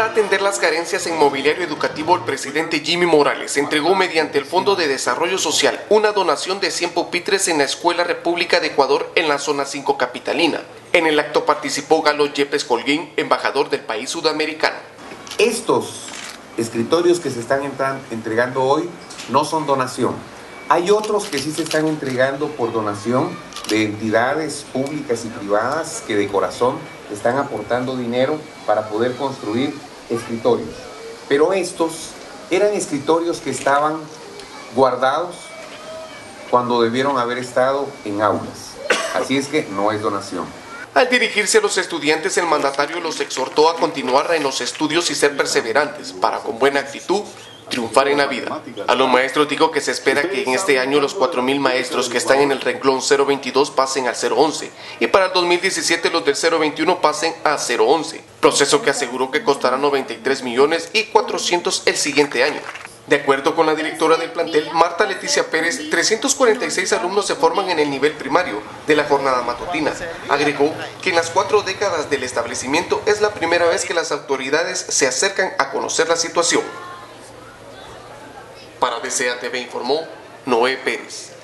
Para atender las carencias en mobiliario educativo, el presidente Jimmy Morales entregó mediante el Fondo de Desarrollo Social una donación de 100 pupitres en la Escuela República de Ecuador en la zona 5 capitalina. En el acto participó Galo Yepes Colguín, embajador del país sudamericano. Estos escritorios que se están entregando hoy no son donación. Hay otros que sí se están entregando por donación de entidades públicas y privadas que de corazón están aportando dinero para poder construir escritorios. Pero estos eran escritorios que estaban guardados cuando debieron haber estado en aulas. Así es que no es donación. Al dirigirse a los estudiantes, el mandatario los exhortó a continuar en los estudios y ser perseverantes para, con buena actitud, triunfar en la vida. A los maestros dijo que se espera que en este año los 4.000 maestros que están en el renglón 022 pasen al 011 y para el 2017 los del 021 pasen a 011, proceso que aseguró que costará 93 millones y 400 el siguiente año. De acuerdo con la directora del plantel, Marta Leticia Pérez, 346 alumnos se forman en el nivel primario de la jornada matutina. Agregó que en las 4 décadas del establecimiento es la primera vez que las autoridades se acercan a conocer la situación. Para DCA TV informó Noé Pérez.